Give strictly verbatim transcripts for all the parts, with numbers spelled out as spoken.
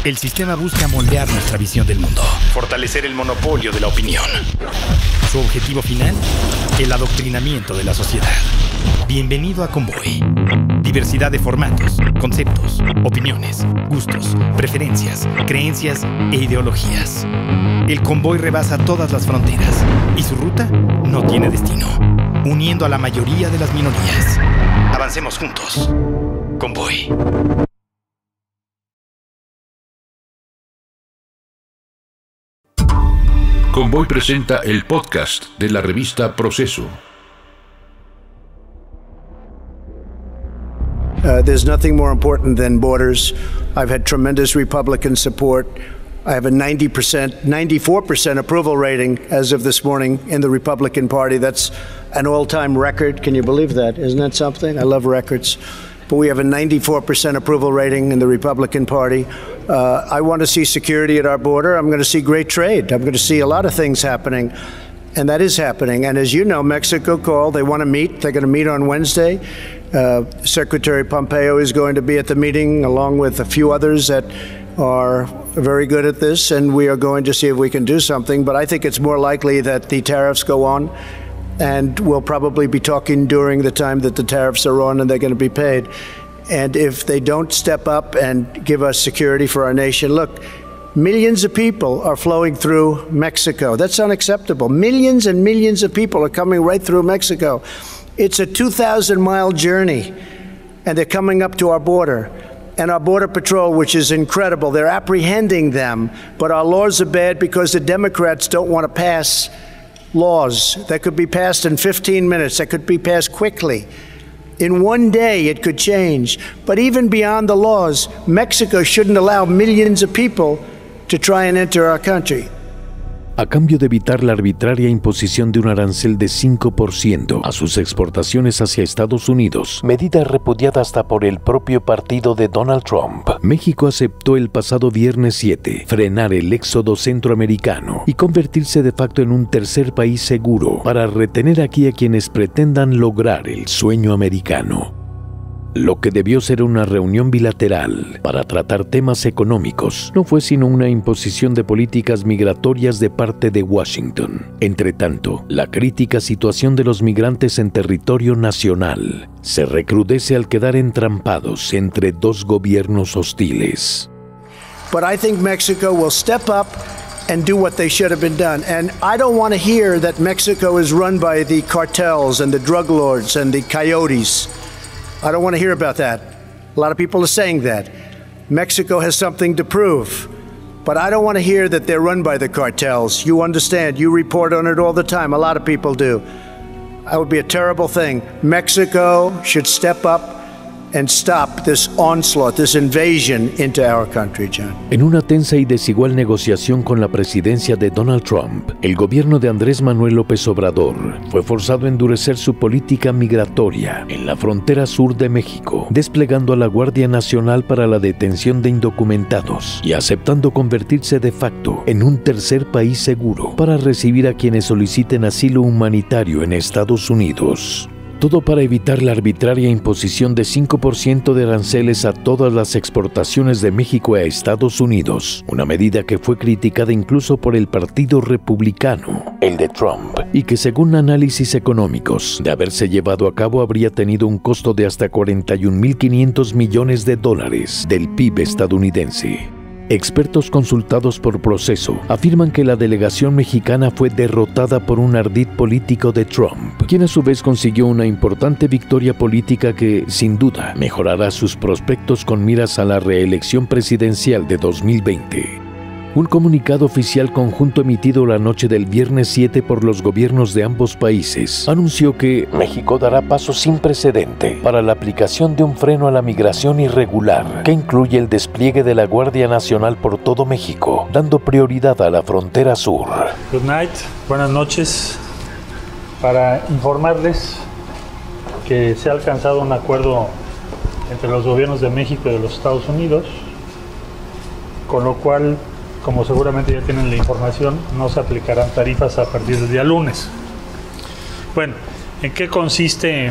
El sistema busca moldear nuestra visión del mundo, fortalecer el monopolio de la opinión. Su objetivo final, el adoctrinamiento de la sociedad. Bienvenido a Convoy. Diversidad de formatos, conceptos, opiniones, gustos, preferencias, creencias e ideologías. El convoy rebasa todas las fronteras y su ruta no tiene destino, uniendo a la mayoría de las minorías. Avancemos juntos. Convoy. Convoy presenta el podcast de la revista Proceso. Uh, there's nothing more important than borders. I've had tremendous Republican support. I have a ninety percent, ninety-four percent approval rating as of this morning in the Republican Party. That's an all-time record. Can you believe that? Isn't that something? I love records. But we have a ninety-four percent approval rating in the Republican Party. Uh, I want to see security at our border. I'm going to see great trade. I'm going to see a lot of things happening. And that is happening. And as you know, Mexico called. They want to meet. They're going to meet on Wednesday. Uh, Secretary Pompeo is going to be at the meeting, along with a few others that are very good at this. And we are going to see if we can do something. But I think it's more likely that the tariffs go on. And we'll probably be talking during the time that the tariffs are on and they're going to be paid. And if they don't step up and give us security for our nation, look, millions of people are flowing through Mexico. That's unacceptable. Millions and millions of people are coming right through Mexico. It's a two thousand mile journey, and they're coming up to our border. And our Border Patrol, which is incredible, they're apprehending them. But our laws are bad because the Democrats don't want to pass laws that could be passed in fifteen minutes, that could be passed quickly. In one day, it could change. But even beyond the laws, Mexico shouldn't allow millions of people to try and enter our country. A cambio de evitar la arbitraria imposición de un arancel de cinco por ciento a sus exportaciones hacia Estados Unidos, medida repudiada hasta por el propio partido de Donald Trump, México aceptó el pasado viernes siete frenar el éxodo centroamericano y convertirse de facto en un tercer país seguro para retener aquí a quienes pretendan lograr el sueño americano. Lo que debió ser una reunión bilateral para tratar temas económicos no fue sino una imposición de políticas migratorias de parte de Washington. Entre tanto, la crítica situación de los migrantes en territorio nacional se recrudece al quedar entrampados entre dos gobiernos hostiles. But I think Mexico will step up and do what they should have been done. And I don't want to hear that Mexico is run by the cartels and the drug lords and the coyotes. I don't want to hear about that. A lot of people are saying that. Mexico has something to prove. But I don't want to hear that they're run by the cartels. You understand. You report on it all the time. A lot of people do. That would be a terrible thing. Mexico should step up and stop this onslaught, this invasion into our country, John. En una tensa y desigual negociación con la presidencia de Donald Trump, el gobierno de Andrés Manuel López Obrador fue forzado a endurecer su política migratoria en la frontera sur de México, desplegando a la Guardia Nacional para la detención de indocumentados y aceptando convertirse de facto en un tercer país seguro para recibir a quienes soliciten asilo humanitario en Estados Unidos. Todo para evitar la arbitraria imposición de cinco por ciento de aranceles a todas las exportaciones de México a Estados Unidos, una medida que fue criticada incluso por el Partido Republicano, el de Trump, y que según análisis económicos, de haberse llevado a cabo habría tenido un costo de hasta cuarenta y un mil quinientos millones de dólares del P I B estadounidense. Expertos consultados por Proceso afirman que la delegación mexicana fue derrotada por un ardid político de Trump, quien a su vez consiguió una importante victoria política que, sin duda, mejorará sus prospectos con miras a la reelección presidencial de dos mil veinte. Un comunicado oficial conjunto emitido la noche del viernes siete por los gobiernos de ambos países anunció que México dará pasos sin precedente para la aplicación de un freno a la migración irregular que incluye el despliegue de la Guardia Nacional por todo México, dando prioridad a la frontera sur. Good night, buenas noches. Para informarles que se ha alcanzado un acuerdo entre los gobiernos de México y de los Estados Unidos, con lo cual, como seguramente ya tienen la información, no se aplicarán tarifas a partir del día lunes. Bueno, ¿en qué consiste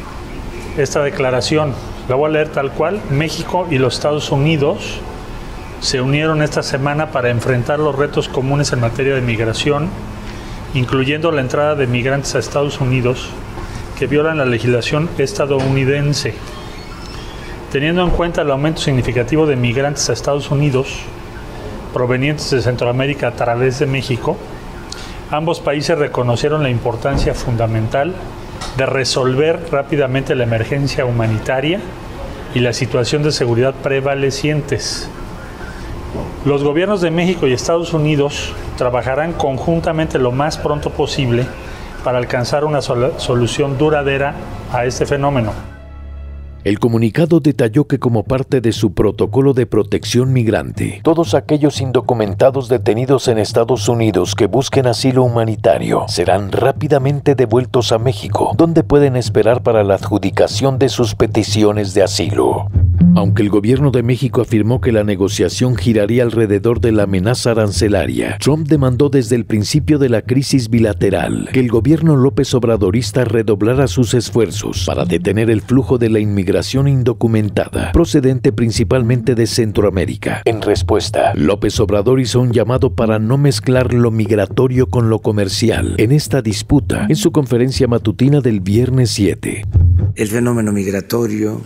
esta declaración? La voy a leer tal cual. México y los Estados Unidos se unieron esta semana para enfrentar los retos comunes en materia de migración, incluyendo la entrada de migrantes a Estados Unidos que violan la legislación estadounidense. Teniendo en cuenta el aumento significativo de migrantes a Estados Unidos provenientes de Centroamérica a través de México, ambos países reconocieron la importancia fundamental de resolver rápidamente la emergencia humanitaria y la situación de seguridad prevalecientes. Los gobiernos de México y Estados Unidos trabajarán conjuntamente lo más pronto posible para alcanzar una sol- solución duradera a este fenómeno. El comunicado detalló que como parte de su protocolo de protección migrante, todos aquellos indocumentados detenidos en Estados Unidos que busquen asilo humanitario serán rápidamente devueltos a México, donde pueden esperar para la adjudicación de sus peticiones de asilo. Aunque el gobierno de México afirmó que la negociación giraría alrededor de la amenaza arancelaria, Trump demandó desde el principio de la crisis bilateral que el gobierno López Obradorista redoblara sus esfuerzos para detener el flujo de la inmigración indocumentada, procedente principalmente de Centroamérica. En respuesta, López Obrador hizo un llamado para no mezclar lo migratorio con lo comercial en esta disputa en su conferencia matutina del viernes siete. El fenómeno migratorio,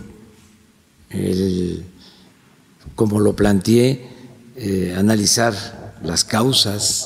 El, como lo planteé, eh, analizar las causas,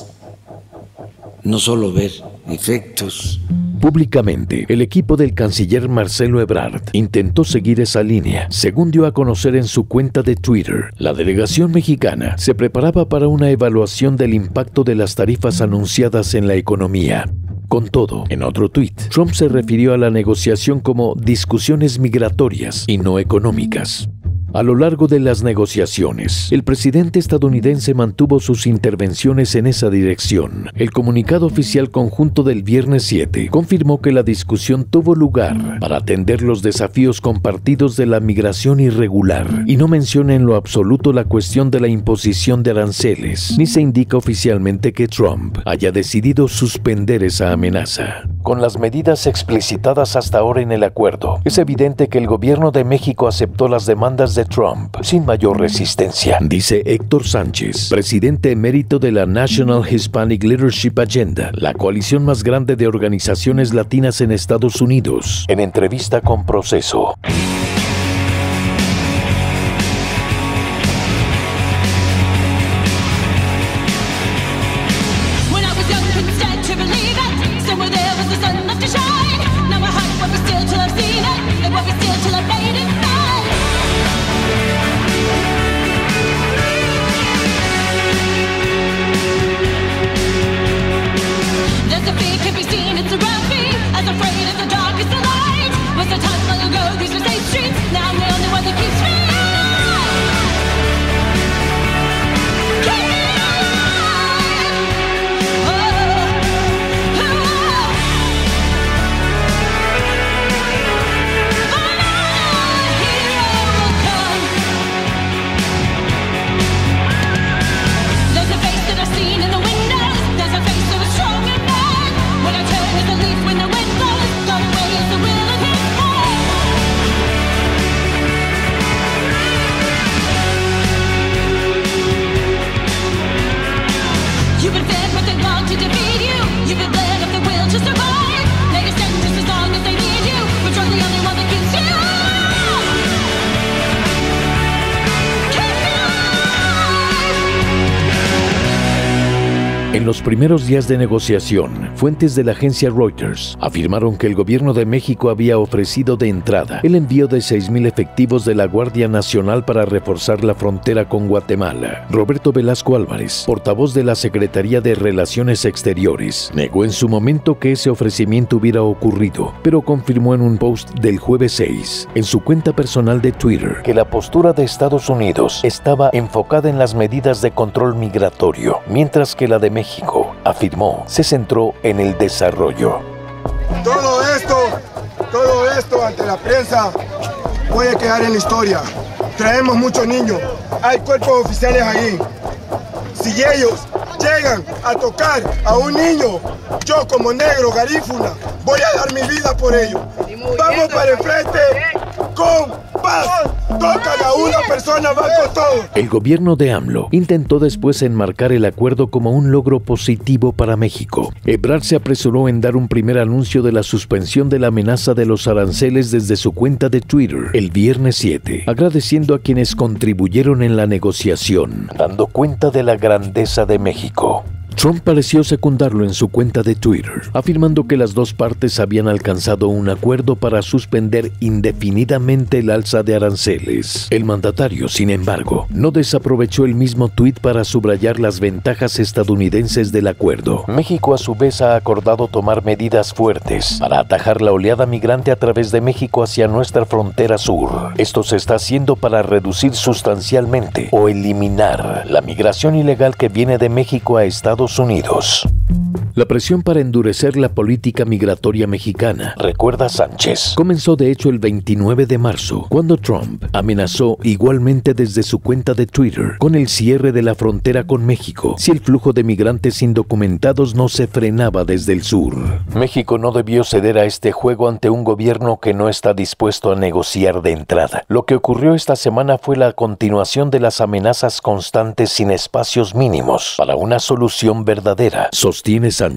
no solo ver efectos. Públicamente, el equipo del canciller Marcelo Ebrard intentó seguir esa línea. Según dio a conocer en su cuenta de Twitter, la delegación mexicana se preparaba para una evaluación del impacto de las tarifas anunciadas en la economía. Con todo, en otro tuit, Trump se refirió a la negociación como discusiones migratorias y no económicas. A lo largo de las negociaciones, el presidente estadounidense mantuvo sus intervenciones en esa dirección. El comunicado oficial conjunto del viernes siete confirmó que la discusión tuvo lugar para atender los desafíos compartidos de la migración irregular y no menciona en lo absoluto la cuestión de la imposición de aranceles, ni se indica oficialmente que Trump haya decidido suspender esa amenaza. Con las medidas explicitadas hasta ahora en el acuerdo, es evidente que el gobierno de México aceptó las demandas de Trump sin mayor resistencia, dice Héctor Sánchez, presidente emérito de la National Hispanic Leadership Agenda, la coalición más grande de organizaciones latinas en Estados Unidos, en entrevista con Proceso. En los primeros días de negociación, fuentes de la agencia Reuters afirmaron que el gobierno de México había ofrecido de entrada el envío de seis mil efectivos de la Guardia Nacional para reforzar la frontera con Guatemala. Roberto Velasco Álvarez, portavoz de la Secretaría de Relaciones Exteriores, negó en su momento que ese ofrecimiento hubiera ocurrido, pero confirmó en un post del jueves seis, en su cuenta personal de Twitter, que la postura de Estados Unidos estaba enfocada en las medidas de control migratorio, mientras que la de México, afirmó, se centró en el desarrollo. Todo esto, todo esto ante la prensa puede quedar en la historia. Traemos muchos niños, hay cuerpos oficiales ahí. Si ellos llegan a tocar a un niño, yo como negro garífuna voy a dar mi vida por ellos. Vamos para el frente con paz. Tocan a una persona, van con todo. El gobierno de AMLO intentó después enmarcar el acuerdo como un logro positivo para México. Ebrard se apresuró en dar un primer anuncio de la suspensión de la amenaza de los aranceles desde su cuenta de Twitter el viernes siete, agradeciendo a quienes contribuyeron en la negociación, dando cuenta de la grandeza de México. Trump pareció secundarlo en su cuenta de Twitter, afirmando que las dos partes habían alcanzado un acuerdo para suspender indefinidamente el alza de aranceles. El mandatario, sin embargo, no desaprovechó el mismo tuit para subrayar las ventajas estadounidenses del acuerdo. México a su vez ha acordado tomar medidas fuertes para atajar la oleada migrante a través de México hacia nuestra frontera sur. Esto se está haciendo para reducir sustancialmente o eliminar la migración ilegal que viene de México a Estados Unidos. La presión para endurecer la política migratoria mexicana, recuerda Sánchez, comenzó de hecho el veintinueve de marzo, cuando Trump amenazó igualmente desde su cuenta de Twitter con el cierre de la frontera con México si el flujo de migrantes indocumentados no se frenaba desde el sur. México no debió ceder a este juego ante un gobierno que no está dispuesto a negociar de entrada. Lo que ocurrió esta semana fue la continuación de las amenazas constantes sin espacios mínimos para una solución verdadera, sostiene Sánchez.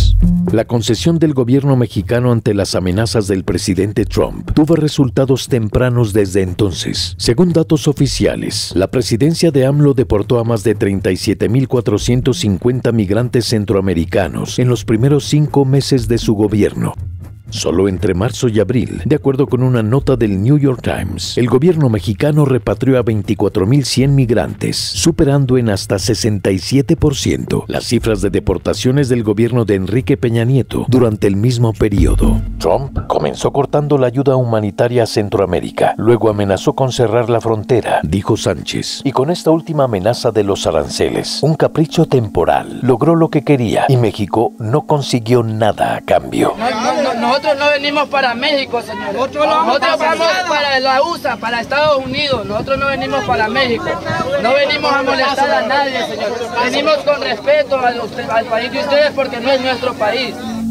La concesión del gobierno mexicano ante las amenazas del presidente Trump tuvo resultados tempranos desde entonces. Según datos oficiales, la presidencia de AMLO deportó a más de treinta y siete mil cuatrocientos cincuenta migrantes centroamericanos en los primeros cinco meses de su gobierno. Solo entre marzo y abril, de acuerdo con una nota del New York Times, el gobierno mexicano repatrió a veinticuatro mil cien migrantes, superando en hasta sesenta y siete por ciento las cifras de deportaciones del gobierno de Enrique Peña Nieto durante el mismo periodo. Trump comenzó cortando la ayuda humanitaria a Centroamérica, luego amenazó con cerrar la frontera, dijo Sánchez, y con esta última amenaza de los aranceles, un capricho temporal, logró lo que quería y México no consiguió nada a cambio. No, no, no, no. Nosotros no venimos para México, señor. Nosotros vamos para la U S A, para Estados Unidos. Nosotros no venimos para México. No venimos a molestar a nadie, señor. Venimos con respeto al, al país de ustedes porque no es nuestro país.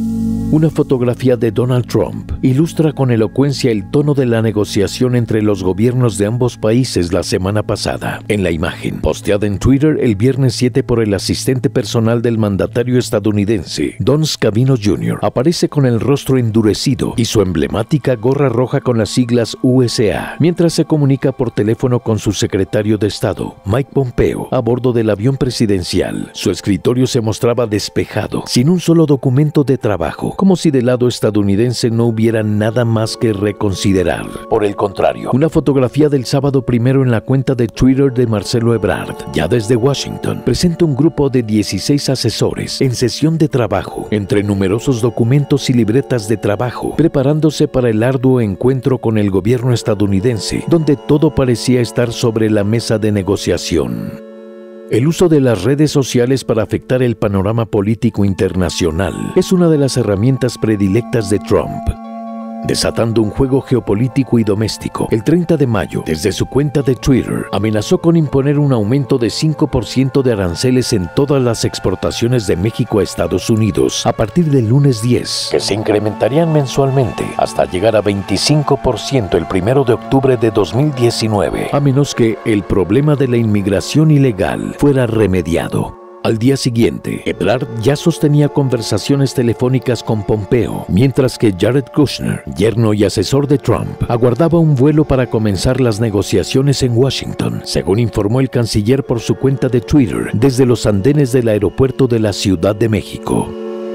Una fotografía de Donald Trump ilustra con elocuencia el tono de la negociación entre los gobiernos de ambos países la semana pasada. En la imagen, posteada en Twitter el viernes siete por el asistente personal del mandatario estadounidense, Don Scavino junior, aparece con el rostro endurecido y su emblemática gorra roja con las siglas U S A, mientras se comunica por teléfono con su secretario de Estado, Mike Pompeo, a bordo del avión presidencial. Su escritorio se mostraba despejado, sin un solo documento de trabajo, como si del lado estadounidense no hubiera nada más que reconsiderar. Por el contrario, una fotografía del sábado primero en la cuenta de Twitter de Marcelo Ebrard, ya desde Washington, presenta un grupo de dieciséis asesores en sesión de trabajo, entre numerosos documentos y libretas de trabajo, preparándose para el arduo encuentro con el gobierno estadounidense, donde todo parecía estar sobre la mesa de negociación. El uso de las redes sociales para afectar el panorama político internacional es una de las herramientas predilectas de Trump. Desatando un juego geopolítico y doméstico, el treinta de mayo, desde su cuenta de Twitter, amenazó con imponer un aumento de cinco por ciento de aranceles en todas las exportaciones de México a Estados Unidos a partir del lunes diez, que se incrementarían mensualmente hasta llegar a veinticinco por ciento el primero de octubre de dos mil diecinueve, a menos que el problema de la inmigración ilegal fuera remediado. Al día siguiente, Ebrard ya sostenía conversaciones telefónicas con Pompeo, mientras que Jared Kushner, yerno y asesor de Trump, aguardaba un vuelo para comenzar las negociaciones en Washington, según informó el canciller por su cuenta de Twitter desde los andenes del aeropuerto de la Ciudad de México.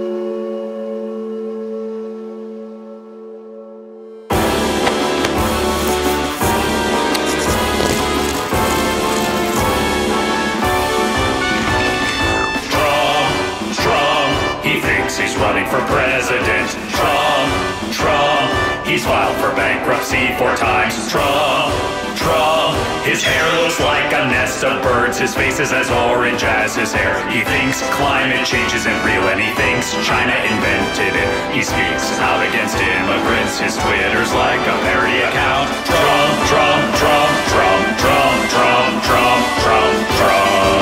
Running for president. Trump, Trump, he's filed for bankruptcy four times. Trump, Trump, his hair looks like a nest of birds. His face is as orange as his hair. He thinks climate change isn't real and he thinks China invented it. He speaks out against immigrants. His Twitter's like a parody account. Trump, Trump, Trump, Trump, Trump, Trump, Trump, Trump, Trump.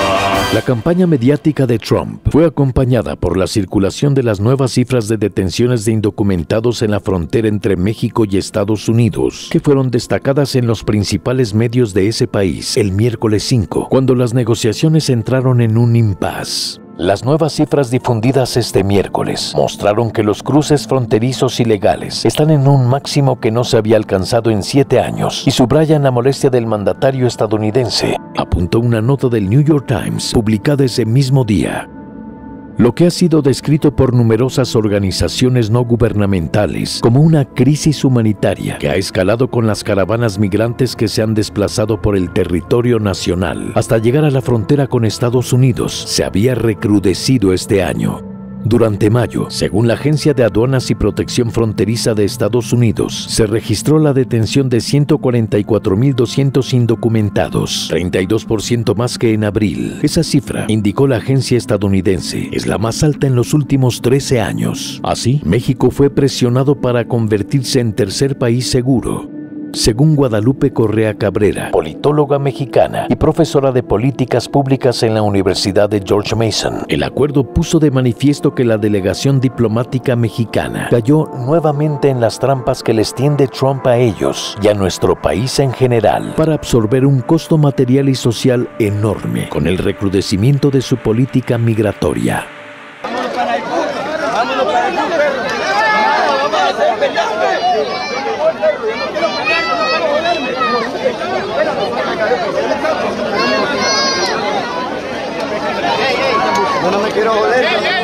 La campaña mediática de Trump fue acompañada por la circulación de las nuevas cifras de detenciones de indocumentados en la frontera entre México y Estados Unidos, que fueron destacadas en los principales medios de ese país el miércoles cinco, cuando las negociaciones entraron en un impasse. Las nuevas cifras difundidas este miércoles mostraron que los cruces fronterizos ilegales están en un máximo que no se había alcanzado en siete años y subrayan la molestia del mandatario estadounidense, apuntó una nota del New York Times publicada ese mismo día. Lo que ha sido descrito por numerosas organizaciones no gubernamentales como una crisis humanitaria que ha escalado con las caravanas migrantes que se han desplazado por el territorio nacional hasta llegar a la frontera con Estados Unidos, se había recrudecido este año. Durante mayo, según la Agencia de Aduanas y Protección Fronteriza de Estados Unidos, se registró la detención de ciento cuarenta y cuatro mil doscientos indocumentados, treinta y dos por ciento más que en abril. Esa cifra, indicó la agencia estadounidense, es la más alta en los últimos trece años. Así, México fue presionado para convertirse en tercer país seguro. Según Guadalupe Correa Cabrera, politóloga mexicana y profesora de políticas públicas en la Universidad de George Mason, el acuerdo puso de manifiesto que la delegación diplomática mexicana cayó nuevamente en las trampas que les tiende Trump a ellos y a nuestro país en general para absorber un costo material y social enorme con el recrudecimiento de su política migratoria. ¡Vámonos para el bus! ¡Vámonos para el bus, perro! ¡Vamos a hacer pelearme! Yo no me quiero joder.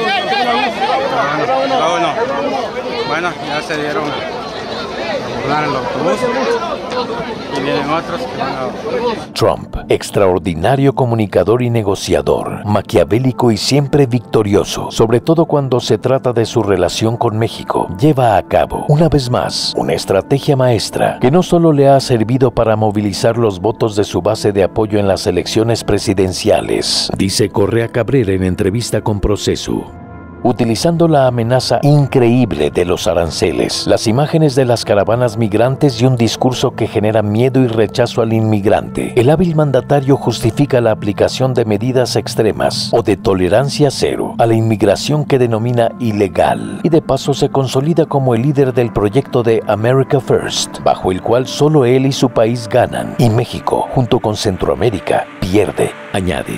No, no. Bueno, ya se dieron a el autobús y vienen otros que van a... Trump, extraordinario comunicador y negociador, maquiavélico y siempre victorioso, sobre todo cuando se trata de su relación con México, lleva a cabo, una vez más, una estrategia maestra que no solo le ha servido para movilizar los votos de su base de apoyo en las elecciones presidenciales, dice Correa Cabrera en entrevista con Proceso. Utilizando la amenaza increíble de los aranceles, las imágenes de las caravanas migrantes y un discurso que genera miedo y rechazo al inmigrante, el hábil mandatario justifica la aplicación de medidas extremas o de tolerancia cero a la inmigración que denomina ilegal y de paso se consolida como el líder del proyecto de America First, bajo el cual solo él y su país ganan y México, junto con Centroamérica, pierde, añade.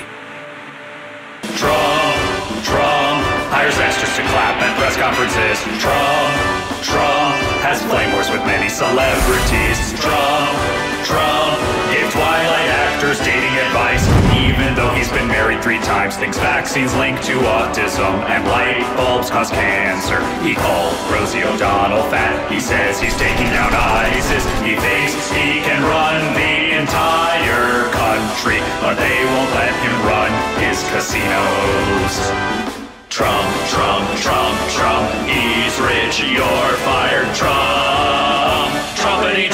Hires extras to clap at press conferences. Trump, Trump has flame wars with many celebrities. Trump, Trump gave Twilight actors dating advice, even though he's been married three times. Thinks vaccines link to autism and light bulbs cause cancer. He called Rosie O'Donnell fat. He says he's taking down ISIS. He thinks he can run the entire country, but they won't let him run his casinos. Trump, Trump, Trump, Trump, he's rich, you're fired, Trump, Trumpity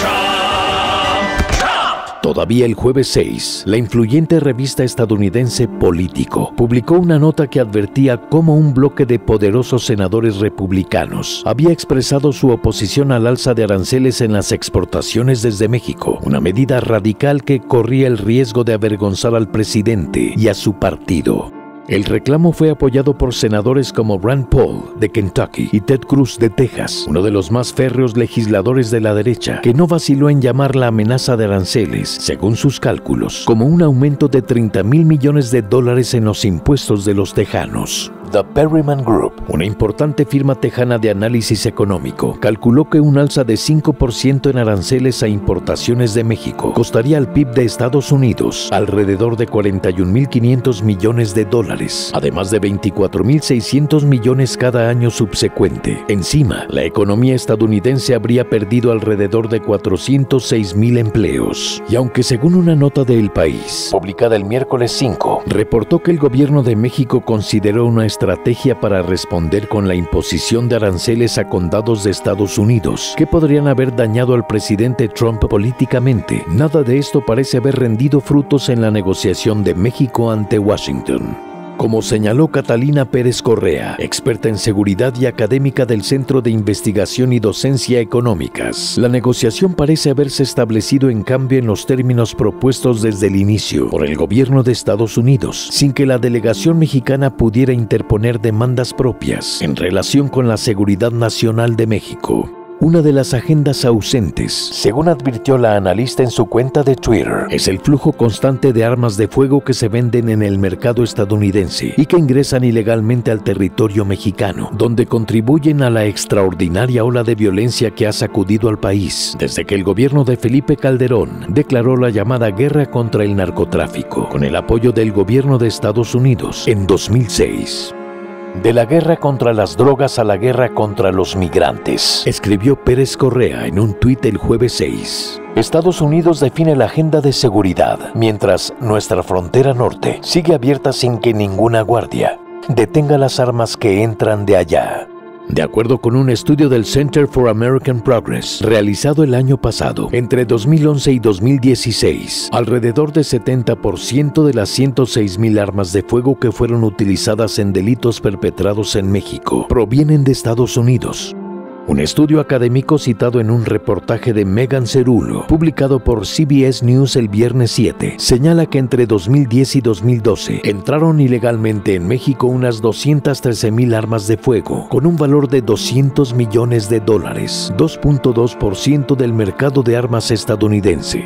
Trump, Trump. Todavía el jueves seis, la influyente revista estadounidense Político publicó una nota que advertía cómo un bloque de poderosos senadores republicanos había expresado su oposición al alza de aranceles en las exportaciones desde México, una medida radical que corría el riesgo de avergonzar al presidente y a su partido. El reclamo fue apoyado por senadores como Rand Paul, de Kentucky, y Ted Cruz, de Texas, uno de los más férreos legisladores de la derecha, que no vaciló en llamar la amenaza de aranceles, según sus cálculos, como un aumento de treinta mil millones de dólares en los impuestos de los tejanos. The Perryman Group, una importante firma tejana de análisis económico, calculó que un alza de cinco por ciento en aranceles a importaciones de México costaría al P I B de Estados Unidos alrededor de cuarenta y un mil quinientos millones de dólares, además de veinticuatro mil seiscientos millones cada año subsecuente. Encima, la economía estadounidense habría perdido alrededor de cuatrocientos seis mil empleos. Y aunque según una nota de El País, publicada el miércoles cinco, reportó que el gobierno de México consideró una estrategia para responder con la imposición de aranceles a condados de Estados Unidos que podrían haber dañado al presidente Trump políticamente, nada de esto parece haber rendido frutos en la negociación de México ante Washington. Como señaló Catalina Pérez Correa, experta en seguridad y académica del Centro de Investigación y Docencia Económicas, la negociación parece haberse establecido en cambio en los términos propuestos desde el inicio por el gobierno de Estados Unidos, sin que la delegación mexicana pudiera interponer demandas propias en relación con la seguridad nacional de México. Una de las agendas ausentes, según advirtió la analista en su cuenta de Twitter, es el flujo constante de armas de fuego que se venden en el mercado estadounidense y que ingresan ilegalmente al territorio mexicano, donde contribuyen a la extraordinaria ola de violencia que ha sacudido al país desde que el gobierno de Felipe Calderón declaró la llamada guerra contra el narcotráfico, con el apoyo del gobierno de Estados Unidos en dos mil seis. De la guerra contra las drogas a la guerra contra los migrantes, escribió Pérez Correa en un tuit el jueves seis. Estados Unidos define la agenda de seguridad, mientras nuestra frontera norte sigue abierta sin que ninguna guardia detenga las armas que entran de allá. De acuerdo con un estudio del Center for American Progress, realizado el año pasado, entre dos mil once y dos mil dieciséis, alrededor del setenta por ciento de las ciento seis mil armas de fuego que fueron utilizadas en delitos perpetrados en México provienen de Estados Unidos. Un estudio académico citado en un reportaje de Megan Cerulo, publicado por C B S News el viernes siete, señala que entre dos mil diez y dos mil doce entraron ilegalmente en México unas doscientas trece mil armas de fuego, con un valor de doscientos millones de dólares, dos punto dos por ciento del mercado de armas estadounidense.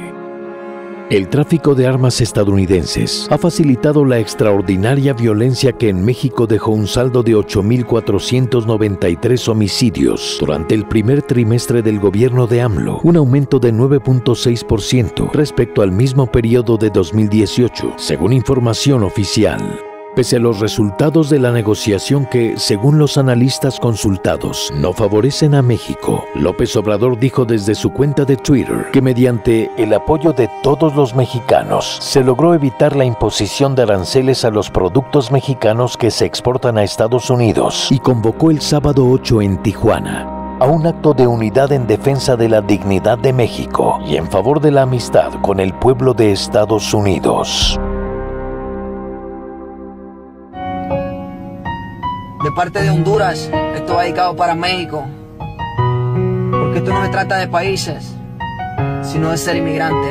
El tráfico de armas estadounidenses ha facilitado la extraordinaria violencia que en México dejó un saldo de ocho mil cuatrocientos noventa y tres homicidios durante el primer trimestre del gobierno de AMLO, un aumento de nueve punto seis por ciento respecto al mismo periodo de dos mil dieciocho, según información oficial. Pese a los resultados de la negociación que, según los analistas consultados, no favorecen a México, López Obrador dijo desde su cuenta de Twitter que mediante el apoyo de todos los mexicanos se logró evitar la imposición de aranceles a los productos mexicanos que se exportan a Estados Unidos y convocó el sábado ocho en Tijuana a un acto de unidad en defensa de la dignidad de México y en favor de la amistad con el pueblo de Estados Unidos. De parte de Honduras, esto va dedicado para México, porque esto no se trata de países, sino de ser inmigrante.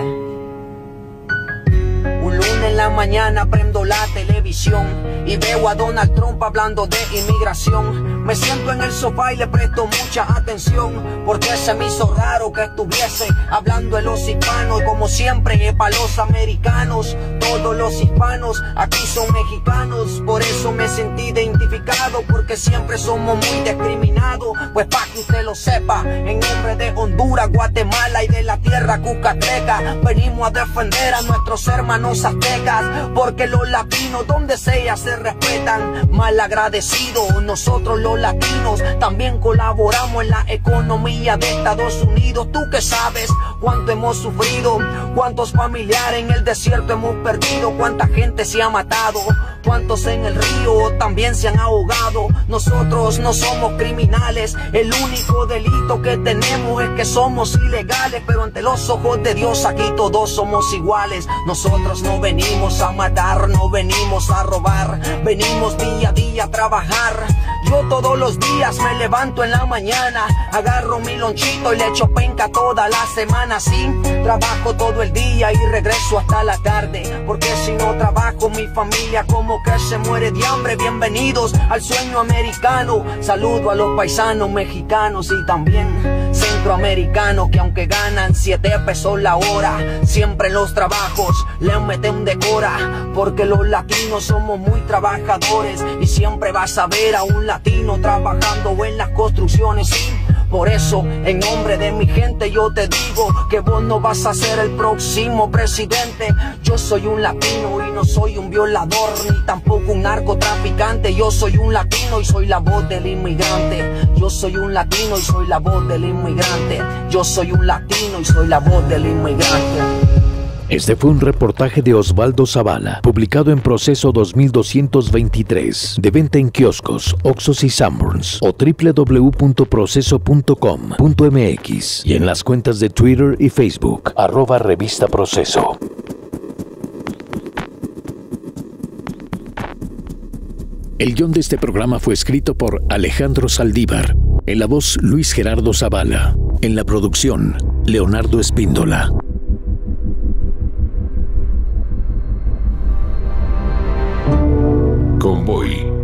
Un lunes en la mañana prendo la televisión y veo a Donald Trump hablando de inmigración. Me siento en el sofá y le presto mucha atención, porque se me hizo raro que estuviese hablando de los hispanos. Como siempre, para los americanos, todos los hispanos aquí son mexicanos. Por eso me sentí identificado, porque siempre somos muy discriminados. Pues para que usted lo sepa, en nombre de Honduras, Guatemala y de la tierra cucateca, venimos a defender a nuestros hermanos aztecas, porque los latinos donde sea se respetan. Mal agradecidos, nosotros los latinos también colaboramos en la economía de Estados Unidos. Tú que sabes cuánto hemos sufrido, cuántos familiares en el desierto hemos perdido, cuánta gente se ha matado, cuántos en el río también se han ahogado. Nosotros no somos criminales, el único delito que tenemos es que somos ilegales, pero ante los ojos de Dios aquí todos somos iguales. Nosotros no venimos a matar, no venimos a robar, venimos día a día a trabajar. Yo todos los días me levanto en la mañana, agarro mi lonchito y le echo penca toda la semana. Sí, trabajo todo el día y regreso hasta la tarde, porque si no trabajo mi familia como que se muere de hambre. Bienvenidos al sueño americano, saludo a los paisanos mexicanos y también centroamericanos, que aunque ganan siete pesos la hora, siempre en los trabajos le meten decora, porque los latinos somos muy trabajadores y siempre vas a ver a un latino trabajando en las construcciones. Sí, por eso en nombre de mi gente yo te digo que vos no vas a ser el próximo presidente. Yo soy un latino y no soy un violador ni tampoco un narcotraficante. Yo soy un latino y soy la voz del inmigrante. Yo soy un latino y soy la voz del inmigrante. Yo soy un latino y soy la voz del inmigrante. Este fue un reportaje de Osvaldo Zavala, publicado en Proceso dos mil doscientos veintitrés, de venta en kioscos, Oxxos y Sanborns, o doble u doble u doble u punto proceso punto com punto m x, y en las cuentas de Twitter y Facebook, arroba Revista Proceso. El guión de este programa fue escrito por Alejandro Saldívar. En la voz, Luis Gerardo Zavala. En la producción, Leonardo Espíndola. Convoy.